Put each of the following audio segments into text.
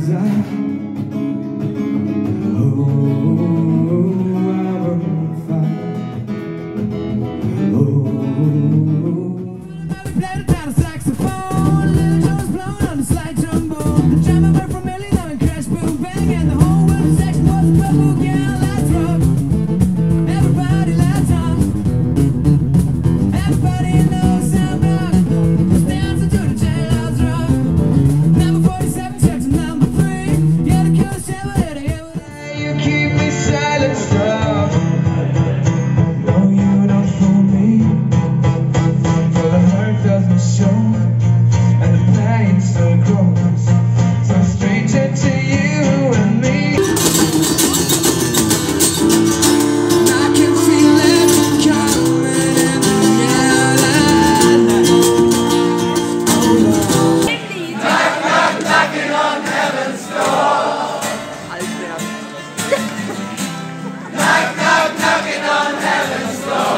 desire. Oh, I'm on fire. Oh. Played a kind of saxophone, little drums blown on the slide trombone. The drummer went from Millie down and crash, boom, bang, and the whole world section was a purple girl. Let's rock, everybody, let's rock. Everybody knows some rock. Just dancing to the jailhouse rock. Number 47 turns to number 3. Yeah, the killer shower, yeah, the hell. You keep me silent, stop. No, you don't fool me. For the hurt doesn't show, and the pain still grows. So stranger to you and me. I can feel it coming in the night. Oh Lord. Knock, knock, knocking on heaven's door. Knock, knock, knocking on heaven's door.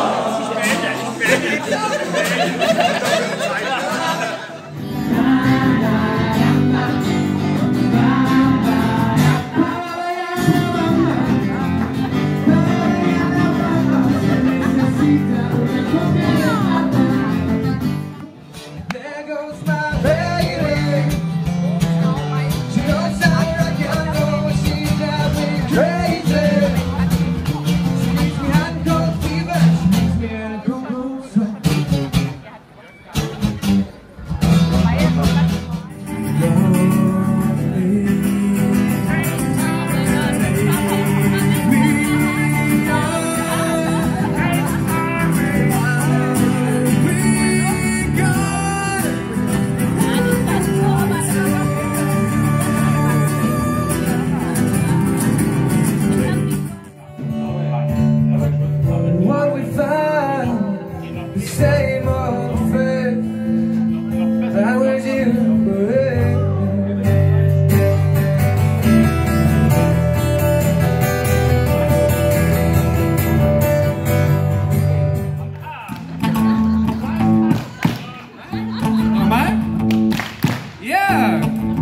There goes my baby. She knows I'm rock and roll. She drives me crazy. She makes me hot and cold fever. She makes me in a cold sweat. What we find, the same old thing. That was you. Am I? Yeah!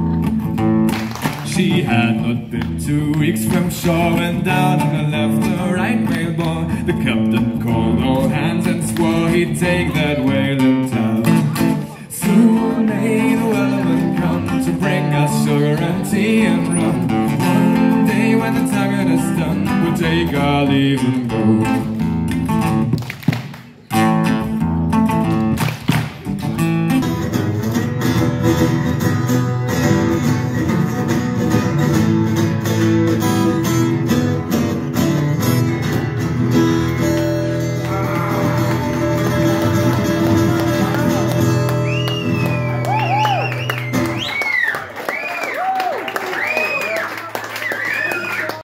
She had not been 2 weeks from shore when down on the left or right whale bore. The captain called all hands and swore he'd take that whale in town. Soon may the wellerman come to bring us sugar and tea and rum. One day when the tonguing is done, we'll take our leave and go.